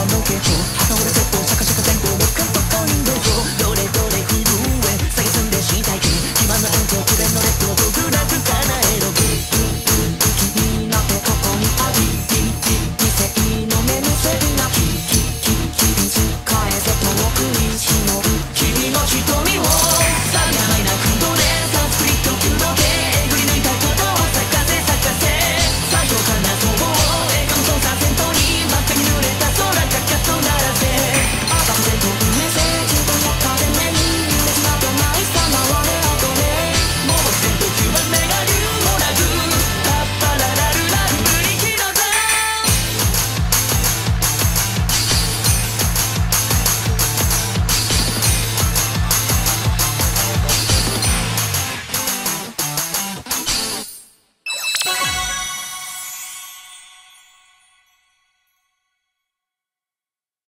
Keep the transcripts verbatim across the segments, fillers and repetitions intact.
の傾聴倒れセットシャカシャカ前後六感とか人道上どれどれ震え下げすんで身体系基盤の延長不便の劣等極楽叶えろ君なってここにあり理性の目見せるなきききき使えぜ遠くに忍ぶ君の瞳をさび甘いな空洞でサンスクリット空洞でえぐり抜いた鼓動を咲かせ咲かせ最強感な想像映画の操作戦闘に真っ赤に濡れた空カッカッと鳴らせアバウトメッセージと百貨店目に夢島とないさまわれ後でもう戦闘きゅうばんめが竜もなぐパッパララルラルブリキドザ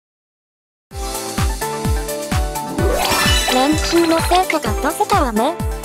練習の成果が出せたわね。